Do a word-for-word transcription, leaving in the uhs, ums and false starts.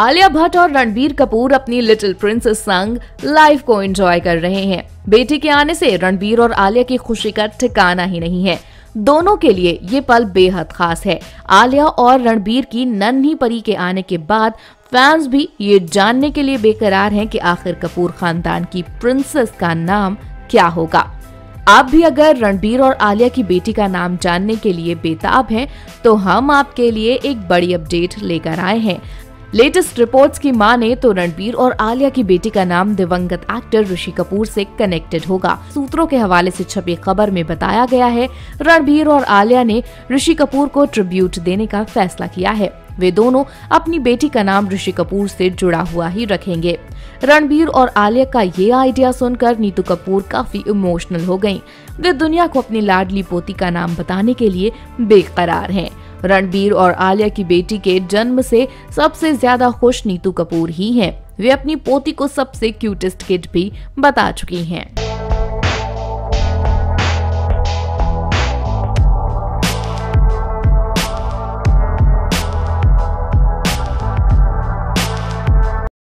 आलिया भट्ट और रणबीर कपूर अपनी little princess संग लाइफ को एंजॉय कर रहे हैं। बेटी के आने से रणबीर और आलिया की खुशी का ठिकाना ही नहीं है। दोनों के लिए ये पल बेहद खास है। आलिया और रणबीर की नन्ही परी के आने के बाद फैंस भी ये जानने के लिए बेकरार हैं कि आखिर कपूर खानदान की प्रिंसेस का नाम क्या होगा। आप भी अगर रणबीर और आलिया की बेटी का नाम जानने के लिए बेताब हैं, तो हम आपके लिए एक बड़ी अपडेट लेकर आए हैं। लेटेस्ट रिपोर्ट्स की माने तो रणबीर और आलिया की बेटी का नाम दिवंगत एक्टर ऋषि कपूर से कनेक्टेड होगा। सूत्रों के हवाले से छपी खबर में बताया गया है, रणबीर और आलिया ने ऋषि कपूर को ट्रिब्यूट देने का फैसला किया है। वे दोनों अपनी बेटी का नाम ऋषि कपूर से जुड़ा हुआ ही रखेंगे। रणबीर और आलिया का ये आइडिया सुनकर नीतू कपूर काफी इमोशनल हो गयीं। वे दुनिया को अपनी लाडली पोती का नाम बताने के लिए बेकरार हैं। रणबीर और आलिया की बेटी के जन्म से सबसे ज्यादा खुश नीतू कपूर ही हैं। वे अपनी पोती को सबसे क्यूटेस्ट किड भी बता चुकी हैं।